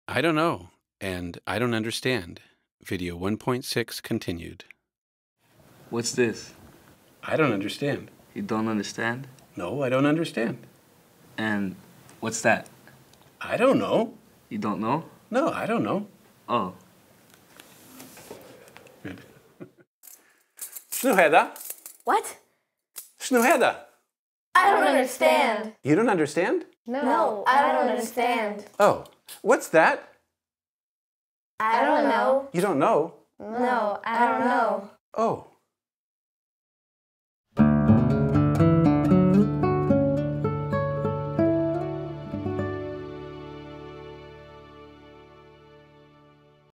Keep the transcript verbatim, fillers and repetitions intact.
I don't know, and I don't understand. Video one point six continued. What's this? I don't understand. You don't understand? No, I don't understand. And what's that? I don't know. You don't know? No, I don't know. Oh. Good. Snøhetta? What? Snøhetta? I don't understand. You don't understand? No, no, I don't understand. Oh, what's that? I don't know. You don't know? No, I don't know. Oh.